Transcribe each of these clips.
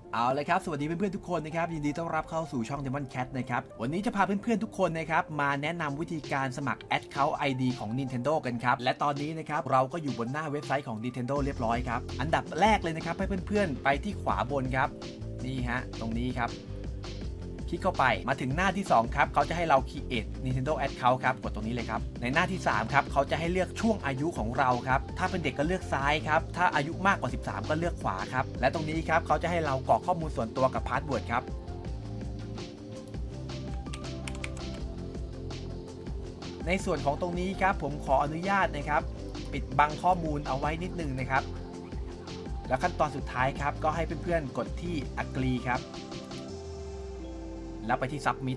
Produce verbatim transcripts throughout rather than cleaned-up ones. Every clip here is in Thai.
เอาเลยครับสวัสดีเพื่อนๆทุกคนนะครับยินดีต้อนรับเข้าสู่ช่อง Demon Cat นะครับวันนี้จะพาเพื่อนๆทุกคนนะครับมาแนะนำวิธีการสมัคร Account ไอ ดี ของ Nintendo กันครับและตอนนี้นะครับเราก็อยู่บนหน้าเว็บไซต์ของ Nintendo เรียบร้อยครับอันดับแรกเลยนะครับให้เพื่อนๆไปที่ขวาบนครับนี่ฮะตรงนี้ครับคลิกเข้าไปมาถึงหน้าที่สองครับเขาจะให้เรา create Nintendo Account ครับกดตรงนี้เลยครับในหน้าที่สามครับเขาจะให้เลือกช่วงอายุของเราครับถ้าเป็นเด็กก็เลือกซ้ายครับถ้าอายุมากกว่าสิบสามก็เลือกขวาครับและตรงนี้ครับเขาจะให้เรากรอกข้อมูลส่วนตัวกับพาสเวิร์ดครับในส่วนของตรงนี้ครับผมขออนุญาตนะครับปิดบังข้อมูลเอาไว้นิดนึงนะครับแล้วขั้นตอนสุดท้ายครับก็ให้เพื่อนๆกดที่ agree ครับแล้วไปที่ submit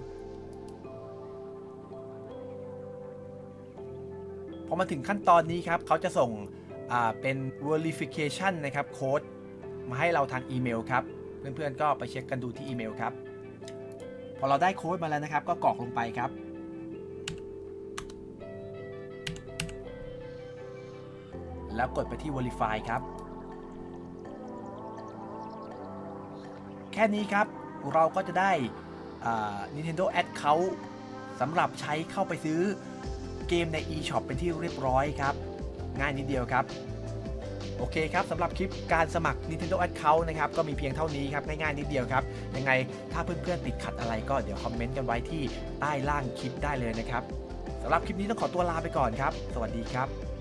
พอมาถึงขั้นตอนนี้ครับเขาจะส่งเป็น verification นะครับโค้ดมาให้เราทางอีเมลครับเพื่อนๆก็ไปเช็คกันดูที่อีเมลครับพอเราได้โค้ดมาแล้วนะครับก็กรอกลงไปครับแล้วกดไปที่ verify ครับแค่นี้ครับเราก็จะได้Nintendo Account สำหรับใช้เข้าไปซื้อเกมใน eShop เป็นที่เรียบร้อยครับง่ายนิดเดียวครับโอเคครับสำหรับคลิปการสมัคร Nintendo Account นะครับก็มีเพียงเท่านี้ครับง่ายๆนิดเดียวครับยังไงถ้าเพื่อนๆติดขัดอะไรก็เดี๋ยวคอมเมนต์กันไว้ที่ใต้ล่างคลิปได้เลยนะครับสำหรับคลิปนี้ต้องขอตัวลาไปก่อนครับสวัสดีครับ